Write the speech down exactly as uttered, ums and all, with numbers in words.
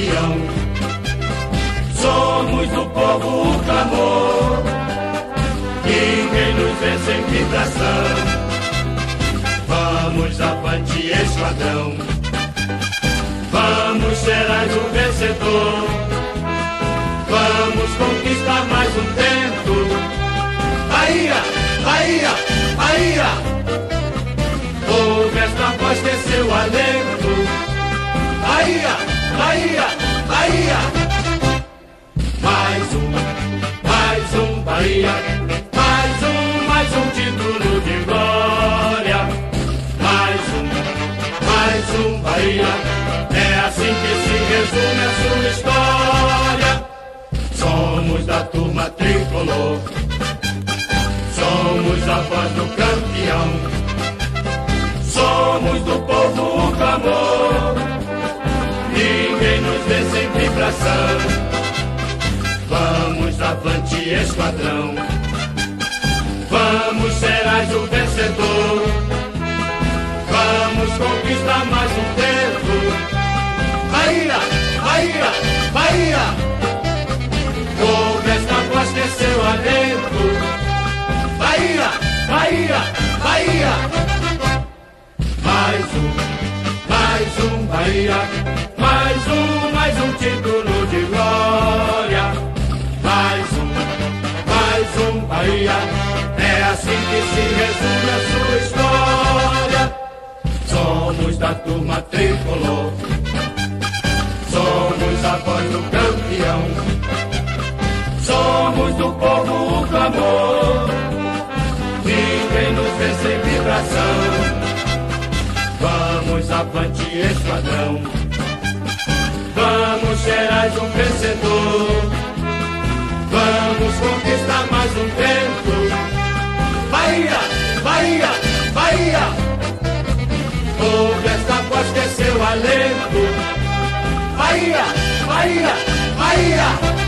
campeão. Somos do povo o clamor, ninguém nos vê sem vibração. Vamos avante, esquadrão, vamos, serás o vencedor. Vamos conquistar mais um tempo. Bahia, Bahia, Bahia, ouve esta voz que é seu alento. Bahia, Bahia, Bahia, mais um, mais um Bahia, mais um, mais um título de glória. Mais um, mais um Bahia, é assim que se resume a sua história. Somos da turma tricolor, somos a voz do campeão. Somos do povo o clamor, ninguém nos vê sem vibração. Vamos avante, esquadrão, vamos, serás o vencedor. Vamos conquistar mais um tempo. Bahia, Bahia, Bahia, ouve esta voz que é seu alento. Bahia, Bahia, Bahia, mais um, mais um Bahia, mais um, mais um título de glória. Mais um, mais um Bahia, é assim que se resume a sua história. Somos da turma tricolor, somos a voz do campeão. Somos do povo o clamor, ninguém nos vê sem vibração. Vamos avante, esquadrão, vamos, serás um vencedor. Vamos conquistar mais um tempo. Bahia, Bahia, Bahia, ouve esta voz que é seu alento. Bahia, Bahia, Bahia,